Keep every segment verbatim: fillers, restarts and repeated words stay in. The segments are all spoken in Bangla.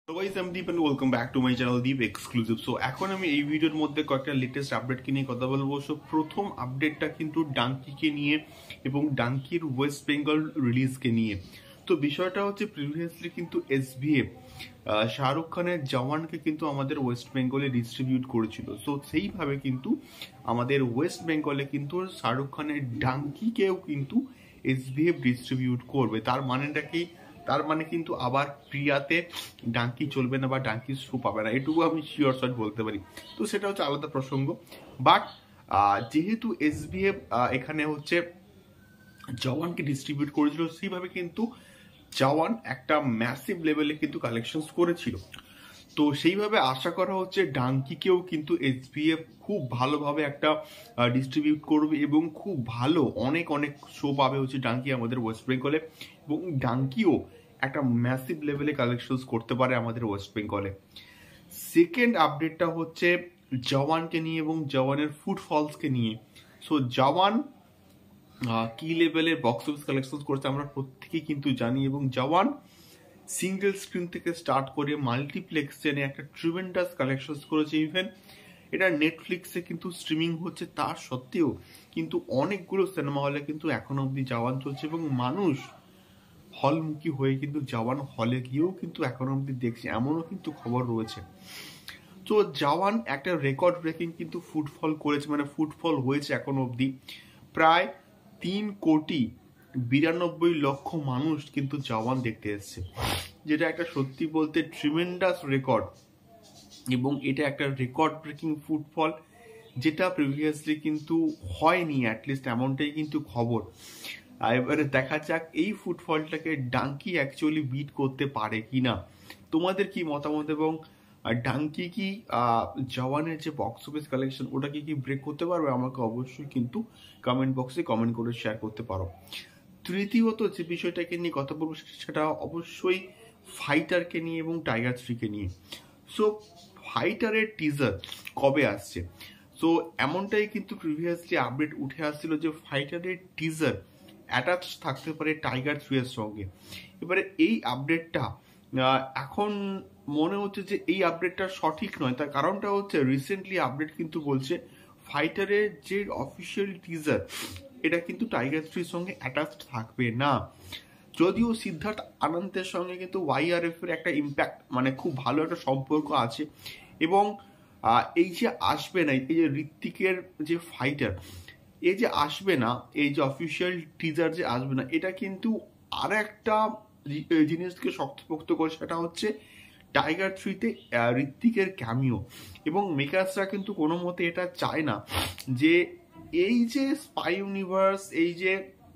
Hello guys, I'm Deep and welcome back to my channel Deep Exclusive. So এখন আমি এই ভিডিওর মধ্যে কয়েকটা লেটেস্ট আপডেট কে নিয়ে কথা বলবো। সো প্রথম আপডেটটা কিন্তু ডাঙ্কি কে নিয়ে এবং ডাঙ্কির ওয়েস্ট বেঙ্গল রিলিজ কে নিয়ে। তো বিষয়টা হচ্ছে প্রিভিয়াসলি কিন্তু এসভিএফ শাহরুখ খানের জওয়ানকে কিন্তু আমাদের ওয়েস্ট বেঙ্গলে ডিস্ট্রিবিউট করেছিল। সো সেইভাবে কিন্তু আমাদের ওয়েস্ট বেঙ্গলে কিন্তু শাহরুখ খানের ডাঙ্কিকেও কিন্তু এসভিএফ ডিস্ট্রিবিউট করবে। তার মানেটা কি? তার মানে কিন্তু আবার প্রিয়াতে ডাঙ্কি চলবে না বা ডাঙ্কি শো পাবে না, এটুকু আমি শিওর শট বলতে পারি। তো সেটা হচ্ছে আলাদা প্রসঙ্গ। বাট যেহেতু এসবিএফ এখানে হচ্ছে জওয়ানকে ডিস্ট্রিবিউট করেছিল, সেইভাবে কিন্তু জওয়ান একটা ম্যাসিভ লেভেলে কিন্তু কালেকশনস করেছিল। তো সেইভাবে আশা করা হচ্ছে ডাঙ্কিকেও কিন্তু এসবিএফ খুব ভালোভাবে একটা ডিস্ট্রিবিউট করবে এবং খুব ভালো অনেক অনেক শো পাবে হচ্ছে ডাঙ্কি আমাদের ওয়েস্ট বেঙ্গলে, এবং ডাঙ্কিও একটা ম্যাসিভ লেভেলে কালেকশনস করতে পারে আমাদের ওয়েস্ট বেঙ্গলে। সেকেন্ড আপডেটটা হচ্ছে জওয়ানকে নিয়ে এবং জওয়ানের ফুটফলসকে নিয়ে। সো জওয়ান কি লেভেলের বক্স অফিস কালেকশন করছে আমরা প্রত্যেকেই কিন্তু জানি, এবং জওয়ান সিঙ্গেল স্ক্রিন থেকে স্টার্ট করে মাল্টিপ্লেক্স চেনে একটা ট্রিমেন্ডাস কালেকশন করেছে। ইভেন এটা নেটফ্লিক্সে কিন্তু স্ট্রিমিং হচ্ছে, তার সত্ত্বেও কিন্তু অনেকগুলো সিনেমা হলে কিন্তু এখনো অবধি জওয়ান চলছে এবং মানুষ হলমুখী হয়ে কিন্তু জওয়ান হলে গিয়েও কিন্তু এখনো অবধি দেখছে, এমনও কিন্তু খবর রয়েছে। তো জওয়ান একটা রেকর্ড ব্রেকিং কিন্তু ফুটফল করেছে, মানে ফুটফল হয়েছে এখনো অবধি প্রায় তিন কোটি বিরানব্বই লক্ষ মানুষ কিন্তু জওয়ান দেখতে এসছে, যেটা একটা সত্যি বলতে ট্রিমেন্ডাস রেকর্ড, এবং এটা একটা রেকর্ড ব্রেকিং ফুটফল যেটা প্রিভিয়াসলি কিন্তু হয়নি, অ্যাটলিস্ট এমনটাই কিন্তু খবর। এবারে দেখা যাক এই ফুটফলটাকে ডাঙ্কি অ্যাকচুয়ালি বিট করতে পারে কিনা। তোমাদের কি মতামত, এবং ডাঙ্কি কি জওয়ানের যে বক্স অফিস কালেকশন ওটা কি কি ব্রেক করতে পারবে? আমাকে অবশ্যই কিন্তু কমেন্ট বক্সে কমেন্ট করে শেয়ার করতে পারো। তৃতীয়ত যে বিষয়টাকে নিয়ে কথা বলবো সেটা অবশ্যই ফাইটারকে নিয়ে এবং টাইগার থ্রিকে নিয়ে। সো ফাইটারের টিজার কবে আসছে? সো এমনটাই কিন্তু প্রিভিয়াসলি আপডেট উঠে আসছিল যে ফাইটারের টিজার অ্যাটাচ থাকতে পারে টাইগার থ্রি এর সঙ্গে। এবারে এই আপডেটটা এখন মনে হচ্ছে যে এই আপডেটটা সঠিক নয়। তার কারণটা হচ্ছে রিসেন্টলি আপডেট কিন্তু বলছে ফাইটারের যে অফিসিয়াল টিজার এটা কিন্তু টাইগার থ্রির সঙ্গে অ্যাটাচ থাকবে না। যদিও সিদ্ধার্থ আনন্দের সঙ্গে কিন্তু ওয়াইআরএফ এর একটা ইম্প্যাক্ট মানে খুব ভালো একটা সম্পর্ক আছে, এবং এই যে আসবে না, এই যে ঋত্বিকের যে ফাইটার এই যে আসবে না, এই যে অফিসিয়াল টিজার যে আসবে না, এটা কিন্তু আর একটা জিনিসকে শক্তপোক্ত করে, সেটা হচ্ছে টাইগার থ্রিতে ঋত্বিকের ক্যামিও। এবং মেকার্সরা কিন্তু কোনো মতে এটা চায় না যে এই যে স্পাই ইউনিভার্স, এই যে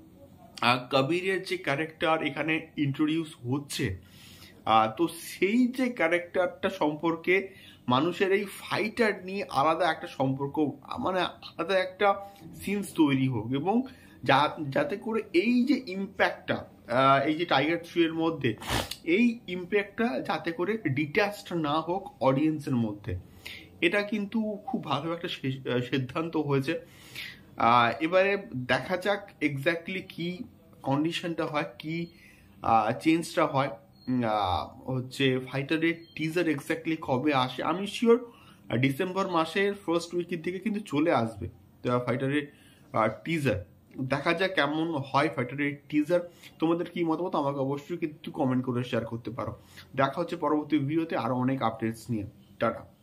কবিরের যে ক্যারেক্টার এখানে ইন্ট্রোডিউস হচ্ছে, তো সেই যে ক্যারেক্টারটা সম্পর্কে মানুষের এই ফাইটার নিয়ে আলাদা একটা সম্পর্ক, মানে আলাদা একটা সিনস তৈরি হোক, এবং যাতে করে এই যে ইম্প্যাক্টটা এই যে টাইগার থ্রি এর মধ্যে এই ইম্প্যাক্টটা যাতে করে ডিট্যাচড না হোক অডিয়েন্সের মধ্যে। এটা কিন্তু খুব ভালো একটা সিদ্ধান্ত হয়েছে। এবারে দেখা যাক এক্স্যাক্টলি কি কন্ডিশনটা হয়, কি চেঞ্জটা হয়, হচ্ছে ফাইটারের টিজার এক্স্যাক্টলি কবে আসে। আমি শিওর ডিসেম্বর মাসের ফার্স্ট উইকের দিকে কিন্তু চলে আসবে ফাইটারের টিজার। দেখা যাক কেমন হয় ফাইটারের টিজার। তোমাদের কি মতামত আমাকে অবশ্যই কিন্তু কমেন্ট করে শেয়ার করতে পারো। দেখা হচ্ছে পরবর্তী ভিডিওতে আরো অনেক আপডেটস নিয়ে। টাটা।